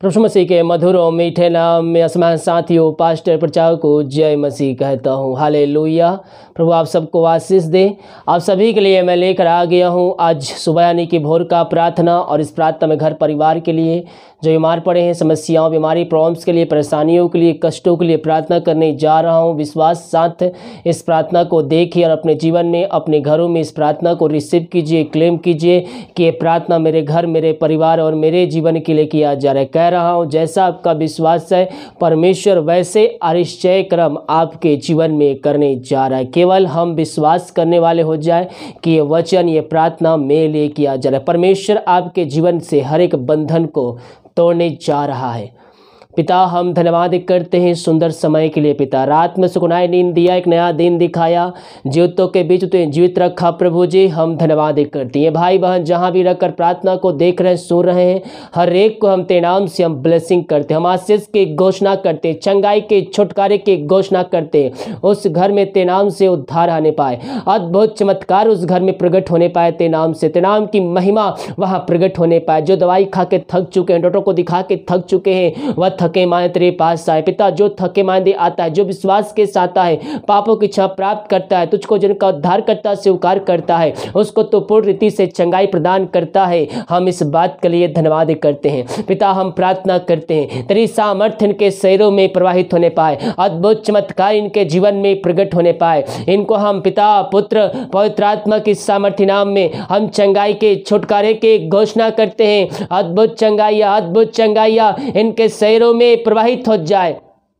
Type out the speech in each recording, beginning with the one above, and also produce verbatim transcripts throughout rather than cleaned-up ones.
प्रभु मसीह के मधुर और मीठे नाम में असमान साथियों पास्टर प्रचार को जय मसीह कहता हूँ। हालेलुया। प्रभु आप सबको आशीष दे। आप सभी के लिए मैं लेकर आ गया हूँ आज सुबह यानी कि भोर का प्रार्थना, और इस प्रार्थना में घर परिवार के लिए जो बीमार पड़े हैं, समस्याओं बीमारी प्रॉब्लम्स के लिए, परेशानियों के लिए, कष्टों के लिए प्रार्थना करने जा रहा हूँ। विश्वास साथ इस प्रार्थना को देखिए और अपने जीवन में, अपने घरों में इस प्रार्थना को रिसीव कीजिए, क्लेम कीजिए कि ये प्रार्थना मेरे घर, मेरे परिवार और मेरे जीवन के लिए किया जा रहा है। कह रहा हूँ जैसा आपका विश्वास है परमेश्वर वैसे आश्चर्य कर्म आपके जीवन में करने जा रहा है। केवल हम विश्वास करने वाले हो जाए कि ये वचन, ये प्रार्थना मेरे लिए किया जा रहा है। परमेश्वर आपके जीवन से हर एक बंधन को तोड़ने जा रहा है। पिता हम धन्यवाद करते हैं सुंदर समय के लिए। पिता रात में सुकुनाई नींद दिया, एक नया दिन दिखाया, जीवितों के बीच तो जीवित रखा। प्रभु जी हम धन्यवाद करते हैं। भाई बहन जहाँ भी रखकर प्रार्थना को देख रहे हैं, सुन रहे हैं, हर एक को हम तेरे नाम से हम ब्लेसिंग करते, हम आशीष की घोषणा करते, चंगाई के छुटकारे की घोषणा करते। उस घर में तेरे नाम से उद्धार आने पाए, अद्भुत चमत्कार उस घर में प्रकट होने पाए तेरे नाम से, तेरे नाम की महिमा वहाँ प्रकट होने पाए। जो दवाई खा के थक चुके हैं, डॉक्टर को दिखा के थक चुके हैं, वह थके मांदे तेरे पास आए। पिता जो थके मांदे आता है, जो विश्वास के साथ आता है, पापों की क्षमा प्राप्त करता है, तुझको जिनका उद्धार करता स्वीकार करता है, उसको तो पूर्ण रीति से चंगाई प्रदान करता है। हम इस बात के लिए धन्यवाद करते हैं। पिता हम प्रार्थना करते हैं तेरी सामर्थ्य इनके शरीरों में प्रवाहित होने पाए, अद्भुत चमत्कार इनके जीवन में प्रकट होने पाए। इनको हम पिता पुत्र पवित्र आत्मा की सामर्थ्य नाम में हम चंगाई के छुटकारे के घोषणा करते हैं। अद्भुत चंगाइया, अद्भुत चंगाइया इनके शरीरों में प्रवाहित हो जाए।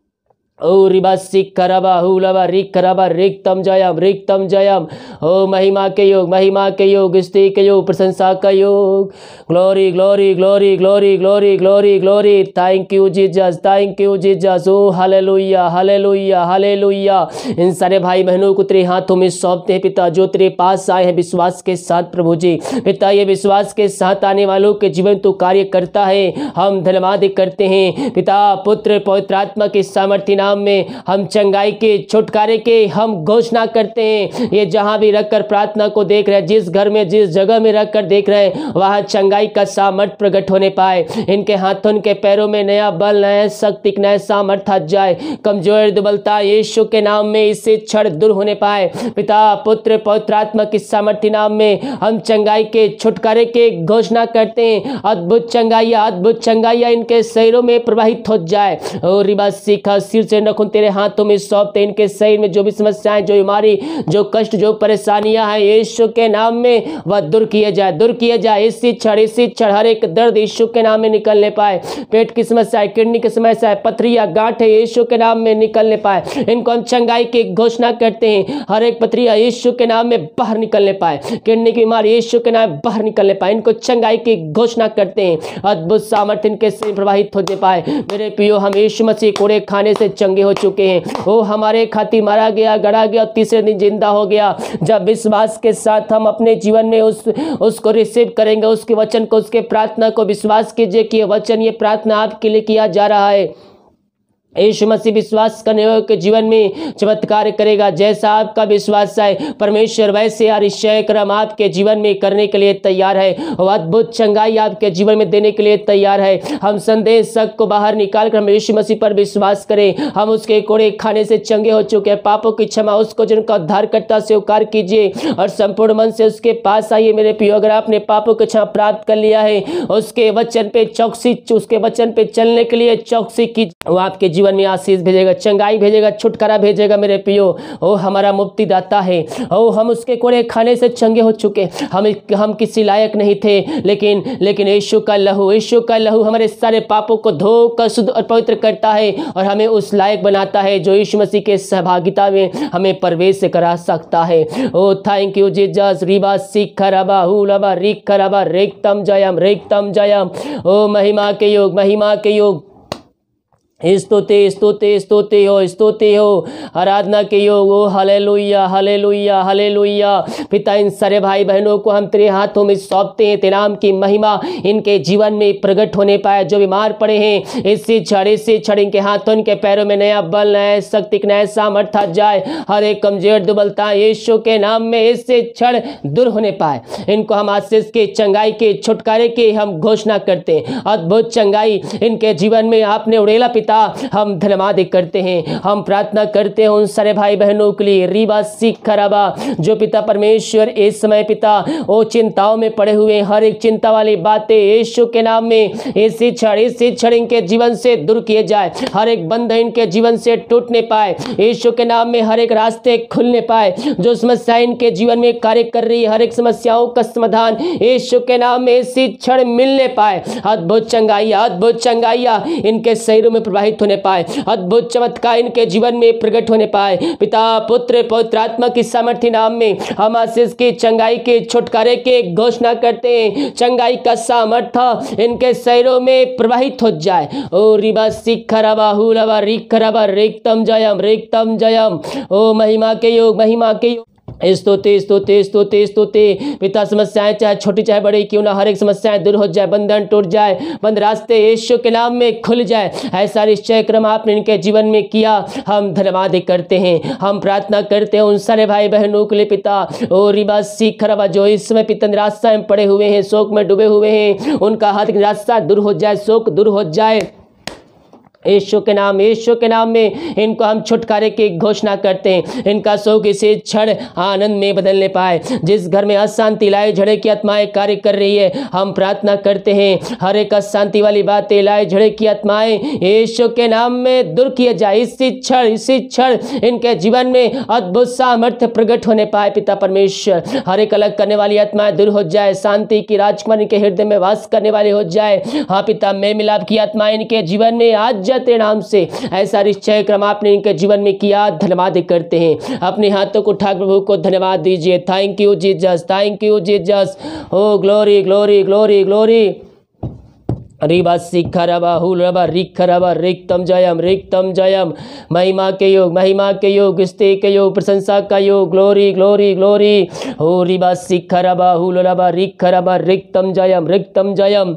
ओ रिबा सिक करबा हुलबा रिक करबा रिक्तम जयम रिक्तम जयम। ओ महिमा के योग, महिमा के योग, स्तुति के योग, प्रशंसा का योग। Glory glory glory glory glory glory glory. Thank you Jesus, thank you Jesus. ओ हालेलुया हालेलुया हालेलुया। इन सारे भाई बहनों को तेरे हाथों में सौंपते हैं पिता, जो तेरे पास आए हैं विश्वास के साथ। प्रभु जी पिता ये विश्वास के साथ आने वालों के जीवन तो कार्य करता है। हम धन्यवाद करते हैं पिता पुत्र पवित्र आत्मा की सामर्थ्य नाम में हम चंगाई के छुटकारे के हम घोषणा करते हैं। ये जहां भी रखकर प्रार्थना को देख रहे हैं, जिस घर में जिस जगह में रखकर देख रहे हैं, वहां चंगाई का सामर्थ प्रकट होने पाए। इनके हाथों इनके पैरों में नया बल, नया शक्ति, नया सामर्थ आ जाए। कमजोर दुर्बलता यीशु के नाम में इससे क्षण दूर होने पाए। पिता पुत्र पवित्र आत्मा की सामर्थ्य नाम में हम चंगाई के छुटकारे के घोषणा करते हैं। अद्भुत चंगाइया, अद्भुत चंगाइया इनके शरीरों में प्रवाहित हो जाए। और रिबा सीखा सिर से नखुन तेरे हाथों में सौंपते। इनके शरीर में जो भी समस्याएं, जो बीमारी, जो कष्ट, जो परेशानियां हैं, यीशु के नाम में वह दूर किए जाए, दूर किए जाए। इसी क्षण इसी क्षण हर एक दर्द यीशु के नाम में निकलने पाए। पेट की समस्या, किडनी की समस्या, पथरिया गांठे यीशु के नाम में निकलने पाए। इनको हम चंगाई की घोषणा करते हैं। हर एक पथरिया यीशु के नाम में बाहर निकलने पाए। किडनी की बीमारी यीशु के नाम में बाहर निकलने पाए। इनको चंगाई की घोषणा करते हैं। अद्भुत सामर्थ्य इनके शरीर प्रवाहित होने पाए। मेरे प्रियो हम यीशु मसीह कोड़े खाने से चंगे हो चुके हैं। वो हमारे खातिर मारा गया, गड़ा गया, तीसरे दिन जिंदा हो गया। जब विश्वास के साथ हम अपने जीवन में उस उसको रिसीव करेंगे, उसके वचन को, उसके प्रार्थना को विश्वास कीजिए कि ये वचन, ये प्रार्थना आपके लिए किया जा रहा है। यीशु मसीह विश्वास करने वालों के जीवन में चमत्कार करेगा। जैसा आपका विश्वास है परमेश्वर वैसे आश्चर्य कर्म आपके जीवन में करने के लिए तैयार है। और अद्भुत चंगाई आपके जीवन में देने के लिए तैयार है। हम संदेश शक को बाहर निकाल कर हम यीशु मसीह पर विश्वास करें। हम उसके कोड़े खाने से चंगे हो चुके हैं। पापों की क्षमा उसको जिनका उद्धार करता स्वीकार कीजिए और संपूर्ण मन से उसके पास आइए। मेरे प्रियो अगर आपने पापों की क्षमा प्राप्त कर लिया है, उसके वचन पे चौकसी, उसके वचन पे चलने के लिए चौकसी की, वो आपके जीवन में आशीष भेजेगा, चंगाई भेजेगा, छुटकारा भेजेगा। मेरे प्रियो ओ हमारा मुक्ति दाता है। ओ हम उसके कोड़े खाने से चंगे हो चुके। हम हम किसी लायक नहीं थे, लेकिन लेकिन यीशु का लहू, यीशु का लहू हमारे सारे पापों को धोकर शुद्ध और पवित्र करता है और हमें उस लायक बनाता है जो यीशु मसीह के सहभागिता में हमें प्रवेश करा सकता है। ओ थैंक यू जीसस। रिबा सिखरबा हुलबा रिखरबा रिक्तम जयम रिक्तम जयम। ओ महिमा के योग, महिमा के योग, स्तुति स्तुति स्तुति हो स्तुति हो आराधना के योग हो। Hallelujah hallelujah hallelujah. पिता इन सारे भाई बहनों को हम तेरे हाथों में सौंपते हैं। तेरे नाम की महिमा इनके जीवन में प्रकट होने पाए। जो बीमार पड़े हैं इससे क्षण इससे क्षण इनके हाथों इनके पैरों में नया बल नया शक्ति नया सामर्थ आ जाए। हर एक कमजोर दुबलता यीशु के नाम में इससे क्षण दूर होने पाए। इनको हम आशीष के चंगाई के छुटकारे के हम घोषणा करते हैं। अद्भुत चंगाई इनके जीवन में आपने उड़ेला पिता, हम धन्यवाद करते हैं। हम प्रार्थना करते हैं उन सारे भाई बहनों के लिए रीबा सीख खराबा जो पिता परमेश्वर इस समय पिता वो चिंताओं में पड़े हुए, हर एक चिंता वाली बातें यीशु के नाम में इसी क्षण इसी क्षण इनके जीवन से दूर किए जाए। हर एक बंधन इनके जीवन से टूटने पाए यीशु के नाम में। हर एक रास्ते खुलने पाए। जो समस्या इनके जीवन में कार्य कर रही है हर एक समस्याओं का समाधान यीशु के नाम में इसी क्षण मिलने पाए। अद्भुत चंगाइया अद्भुत चंगाइया इनके शरीरों में प्रवाहित होने पाए। अद्भुत चमत्कार इनके जीवन में प्रकट होने पाए। पिता पुत्र पवित्र आत्मा की सामर्थ्य नाम में हम आशीष की चंगाई के छुटकारे के घोषणा करते हैं। चंगाई का सामर्थ्य इनके शरीरों में प्रवाहित हो जाए। ओ रिबा सिखरबा हुलबा रिखरबा रिक्तम जयम रिक्तम जयम। ओ महिमा के योग महिमा के योग स्तुति स्तुति स्तुति स्तुति। पिता समस्याएं चाहे छोटी चाहे बड़ी क्यों ना हर एक समस्याएं दूर हो जाए, बंधन टूट जाए, बंद रास्ते यीशु के नाम में खुल जाए। ऐसा निश्चय क्रम आपने इनके जीवन में किया। हम धन्यवाद करते हैं। हम प्रार्थना करते हैं उन सारे भाई बहनों के लिए पिता। ओ रिबा सीख रबा जो इस समय पिता निराशा में पड़े हुए हैं, शोक में डूबे हुए हैं, उनका हर निराशा दूर हो जाए, शोक दूर हो जाए यीशु के नाम यीशु के नाम में। इनको हम छुटकारे की घोषणा करते हैं। इनका शोक इसे क्षण आनंद में बदलने पाए। जिस घर में अशांति लाए झड़े की आत्माएं कार्य कर रही है हम प्रार्थना करते हैं हर एक अशांति वाली बातें लाए झड़े की आत्माएं यीशु के नाम में दूर किए जाए। इसी क्षण इसी क्षण इनके जीवन में अद्भुत सामर्थ्य प्रकट होने पाए। पिता परमेश्वर हर एक अलग करने वाली आत्माएं दूर हो जाए। शांति की राजकुमारी के हृदय में वास करने वाली हो जाए। हाँ पिता मेल मिलाप की आत्माएं इनके जीवन में आज तेरे नाम से ऐसा निश्चय क्रम आपने इनके जीवन में किया। धन्यवाद करते हैं। अपने हाथों को उठा प्रभु को धन्यवाद दीजिए। Thank you Jesus thank you Jesus. ओ ग्लोरी ग्लोरी ग्लोरी ग्लोरी। रिबा सिखरबा हुलबा रिखरबा रिक्तम जयम रिक्तम जयम। महिमा के योग महिमा के योग स्तुति के योग प्रशंसा का योग ग्लोरी ग्लोरी ग्लोरी। हो रिबा सिखरबा हुलबा रिखरबा रिक्तम जयम रिक्तम जयम।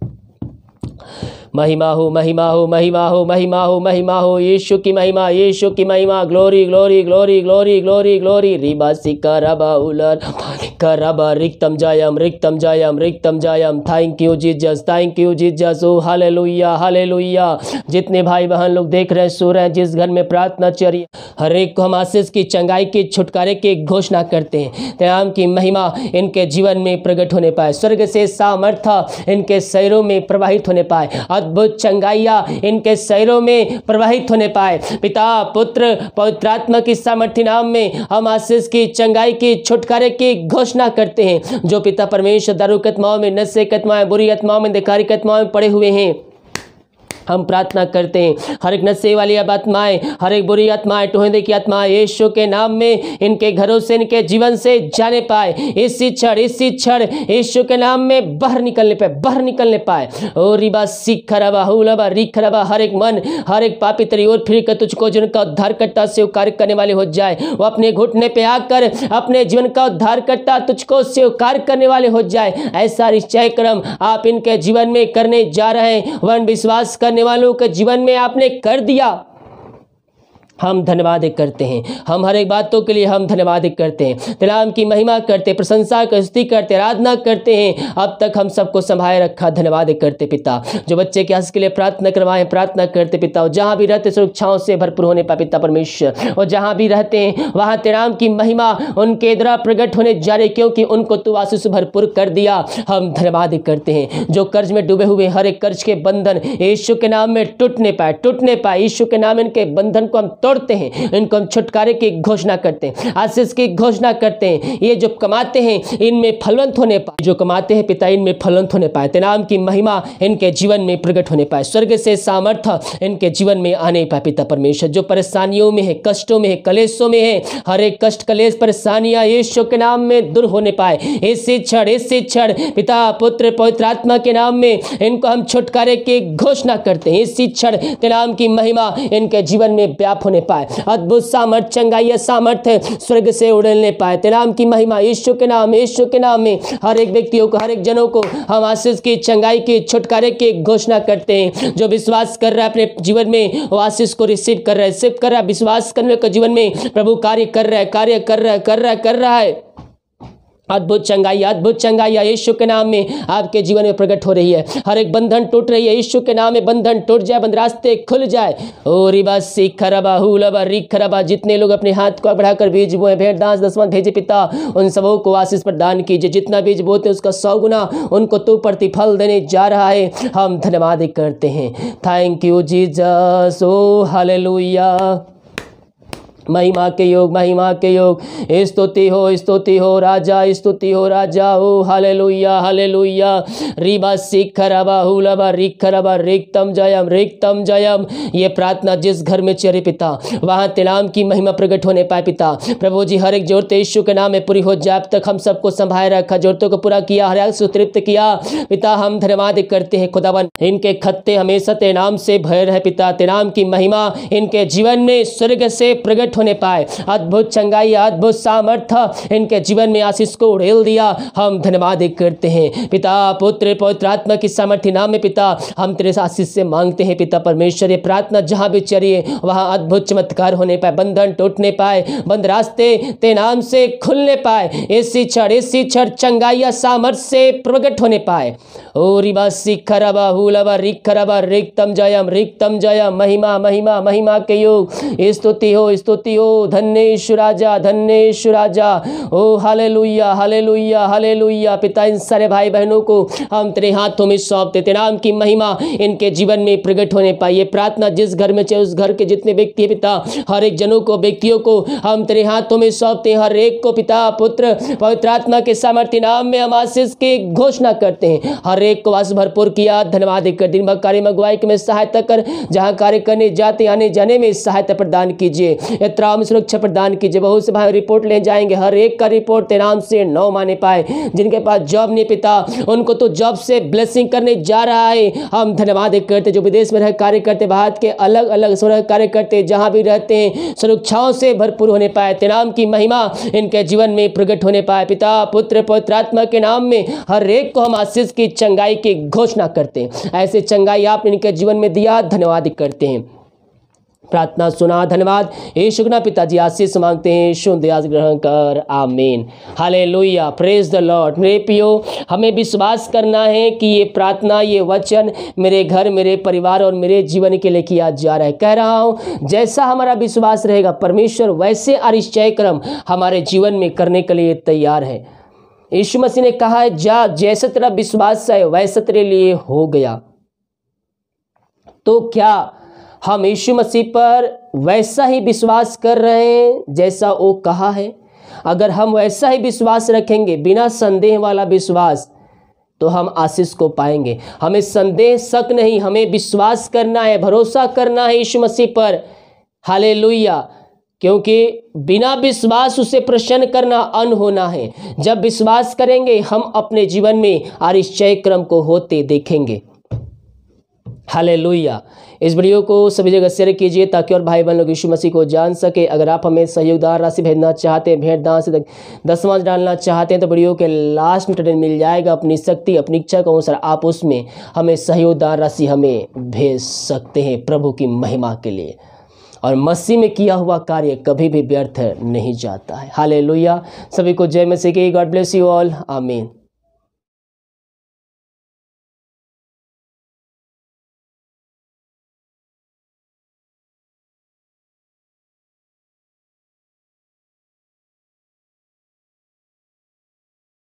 महिमा हो महिमा हो महिमा हो महिमा हो महिमा हो यीशु की महिमा यीशु की महिमा। Glory glory glory glory glory glory. रिबा सिखरबा हुलर करबा रिक्तम जयम रिक्तम जयम रिक्तम जयम। Thank you Jesus thank you Jesus. ओ हालेलुया हालेलुया। जितने भाई बहन लोग देख रहे हैं सो रहे हैं जिस घर में प्रार्थना चल रही है हर एक को हम आशीष की चंगाई के छुटकारे की घोषणा करते हैं। तेरे नाम की महिमा इनके जीवन में प्रकट होने पाए। स्वर्ग से सामर्थ्य इनके शरीरों में प्रवाहित होने पाए। अद्भुत चंगाइया इनके शरीरों में प्रवाहित होने पाए। पिता पुत्र पवित्र आत्मा की सामर्थ्य नाम में हम आशीष की चंगाई की छुटकारे की घोषणा करते हैं। जो पिता परमेश्वर दारू की आत्माओं में नशे की आत्माएं बुरी आत्माओं में धिक्कारी की आत्माओं में पड़े हुए हैं हम प्रार्थना करते हैं हर एक नशे वाली आत्माएं हर एक बुरी आत्माएं टोहने की आत्माएं यीशु के नाम में इनके घरों से इनके जीवन से जाने पाए। इसी क्षण इसी क्षण यीशु के नाम में बाहर निकलने पाए बाहर निकलने पाए। ओ रिबा सिखरबा हुलबा रिखरबा। हर एक मन हर एक पापी तरी और फिर कर तुझको जिनका उद्धारकर्ता स्वीकार करने वाले हो जाए। वो अपने घुटने पे आकर अपने जीवन का उद्धारकर्ता तुझको स्वीकार करने वाले हो जाए। ऐसा निश्चय क्रम आप इनके जीवन में करने जा रहे हैं। वन विश्वास करने वालों के जीवन में आपने कर दिया। हम धन्यवाद करते हैं। हम हर एक बातों के लिए हम धन्यवाद करते हैं। तेरे नाम की महिमा करते प्रशंसा स्तुति करते आराधना करते हैं। अब तक हम सबको संभाले रखा धन्यवाद करते पिता। जो बच्चे के हंस के लिए प्रार्थना करवाएं प्रार्थना करते पिता। और जहाँ भी रहते सुरक्षाओं से भरपूर होने पाए पिता परमेश्वर। और जहाँ भी रहते हैं वहाँ तेरे नाम की महिमा उनके द्वारा प्रकट होने जा रही क्योंकि उनको तू आशीष भरपूर कर दिया। हम धन्यवाद करते हैं। जो कर्ज में डूबे हुए हर एक कर्ज के बंधन यीशु के नाम में टूटने पाए टूटने पाए। यीशु के नाम इनके बंधन को हम तोड़ते हैं, इनको हम छुटकारे की घोषणा करते हैं, आशीष की घोषणा करते हैं। ये जो कमाते हैं इनमें फलवंत होने पाए, जो कमाते हैं पिता इनमें फलवंत होने पाए, तेरे नाम की महिमा इनके जीवन में प्रकट होने पाए, स्वर्ग से सामर्थ्य इनके जीवन में आने पाए। पिता परमेश्वर जो परेशानियों में है, कष्टों में है, कलेशों में है, हर एक कष्ट कलेश परेशानियां यीशु के नाम में दूर होने पाए। इसी क्षण इसी क्षण पिता पुत्र पवित्र आत्मा के नाम में इनको हम छुटकारे की घोषणा करते हैं। इसी क्षण तेरे नाम की महिमा इनके जीवन में व्याप होने पाए, अद्भुत सामर्थ चंगाई सामर्थ्य स्वर्ग से उड़ने पाए। तेरे नाम की महिमा यीशु के नाम यीशु के नाम में हर एक व्यक्तियों को, हर एक जनों को हम आशीष की, चंगाई की, छुटकारे की घोषणा करते हैं। जो विश्वास कर रहा है अपने जीवन में वो आशीष को रिसीव कर रहा है, रिसीव कर रहा है। विश्वास करने का जीवन में प्रभु कार्य कर रहा है, कार्य कर रहा है, कर रहा है, कर रहा है। अद्भुत चंगाई, अद्भुत चंगाई यीशु के नाम में आपके जीवन में प्रकट हो रही है। हर एक बंधन टूट रही है यीशु के नाम में, बंधन टूट जाए, बंद रास्ते खुल जाए। ओ रिबा सिखरबा हुलबा रिखरबा, जितने लोग अपने हाथ को बढ़ाकर बीज बोए, भेंट दास दसवां भेजे पिता, उन सबों को आशीष प्रदान कीजिए। जितना बीज बोते उसका सौ गुना उनको तू प्रतिफल देने जा रहा है। हम धन्यवाद करते हैं। थैंक यू जीसस, ओ हालेलुया। महिमा के योग, महिमा के योग, स्तुति हो, स्तुति हो राजा, स्तुति हो राजा। ओ हालेलुया हालेलुया। रिबा सिखरबा हुलबा रिखरबा रिक्तम जयम रिक्तम जयम। ये प्रार्थना जिस घर में चले पिता वहाँ तेरे नाम की महिमा प्रकट होने पाए पिता। प्रभु जी हर एक जरूरत यीशु के नाम में पूरी हो जाए। अब तक हम सबको संभाल रखा, जरूरतों को पूरा किया, हर एक सुतृप्त किया पिता। हम धन्यवाद करते हैं खुदावन। इनके खत्ते हमेशा तेरे नाम से भय रहे पिता। तेरे नाम की महिमा इनके जीवन में स्वर्ग से प्रकट होने पाए। अद्भुत चंगाई, अद्भुत सामर्थ्य इनके जीवन में आशीष को उड़ेल दिया। हम धन्यवाद करते हैं पिता पुत्र पवित्र आत्मा की सामर्थ्य नाम में पिता। हम तेरे आशीष से मांगते हैं पिता परमेश्वर। ये प्रार्थना जहां भी चलिए वहां अद्भुत चमत्कार होने पाए, बंधन टूटने पाए, बंद रास्ते तेरे नाम से खुलने पाए। इसी क्षण इसी क्षण चंगाई सामर्थ्य से प्रकट होने पाए। ओ रिबा सिखरबा हुलबा रिखरबा रिक्तम जयम रिक्तम जयम। महिमा महिमा महिमा के योग, स्तुति हो, स्तुति हो। धन्येशु राजा, धन्येशु राजा। ओ हालेलुया हालेलुया हालेलुया। पिता इन सारे भाई बहनों को हम तेरे हाथों में सौंपते, तेरे नाम की महिमा इनके जीवन में प्रकट होने पाई। ये प्रार्थना जिस घर में चाहे उस घर के जितने व्यक्ति है पिता, हर एक जनों को, व्यक्तियों को हम तेरे हाथों में सौंपते हैं। हर एक को पिता पुत्र पवित्र आत्मा के सामर्थ्य नाम में हम आशीष की घोषणा करते हैं। हर एक को आशीष भरपूर किया। धन्यवाद कर दिन भर कार्य में अगुवाई में सहायता कर, जहाँ कार्य करने जाते आने जाने में सहायता प्रदान कीजिए, यात्रा में सुरक्षा प्रदान कीजिए। बहुत से भाई रिपोर्ट ले जाएंगे, हर एक का रिपोर्ट तेरे नाम से नौ माने पाए। जिनके पास जॉब नहीं पिता उनको तो जॉब से ब्लेसिंग करने जा रहा है। हम धन्यवाद करते। जो विदेश में रह कार्य करते, भारत के अलग अलग स्वर्ण कार्य करते, जहां भी रहते हैं सुरक्षाओं से भरपूर होने पाए। तेरे नाम की महिमा इनके जीवन में प्रकट होने पाए पिता पुत्र पवित्र आत्मा के नाम में। हर एक को हम आशीष की, चंगाई की घोषणा करते हैं। ऐसे चंगाई आप इनके जीवन में दिया, धन्यवाद करते हैं। प्रार्थना सुना, धन्यवाद यीशु के नाम पिताजी आशीष मांगते हैं, शुद्ध दया ग्रहण कर, आमीन हालेलुया। Praise the Lord. मेरे प्रियो, हमें विश्वास करना है कि ये प्रार्थना, ये वचन मेरे घर, मेरे परिवार और मेरे जीवन के लिए किया जा रहा है। कह रहा हूँ जैसा हमारा विश्वास रहेगा परमेश्वर वैसे आश्चर्य कर्म हमारे जीवन में करने के लिए तैयार है। यीशु मसीह ने कहा है जा, जैसा तेरा विश्वास है वैसा तेरे लिए हो गया। तो क्या हम यीशु मसीह पर वैसा ही विश्वास कर रहे हैं जैसा वो कहा है? अगर हम वैसा ही विश्वास रखेंगे, बिना संदेह वाला विश्वास, तो हम आशीष को पाएंगे। हमें संदेह शक नहीं, हमें विश्वास करना है, भरोसा करना है यीशु मसीह पर। हालेलुया। क्योंकि बिना विश्वास उसे प्रसन्न करना अन होना है। जब विश्वास करेंगे हम अपने जीवन में आश्चर्य क्रम को होते देखेंगे। हालेलुया। इस वीडियो को सभी जगह शेयर कीजिए ताकि और भाई बहन लोग यीशु मसीह को जान सके। अगर आप हमें सहयोगदार राशि भेजना चाहते हैं, भेंट दान से दसवां डालना चाहते हैं, तो वीडियो के लास्ट में मिल जाएगा। अपनी शक्ति, अपनी इच्छा के अनुसार आप उसमें हमें सहयोगदार राशि हमें भेज सकते हैं प्रभु की महिमा के लिए। और मसीह में किया हुआ कार्य कभी भी व्यर्थ नहीं जाता है। हालेलुया। सभी को जय मसीह की। God bless you all. आमीन।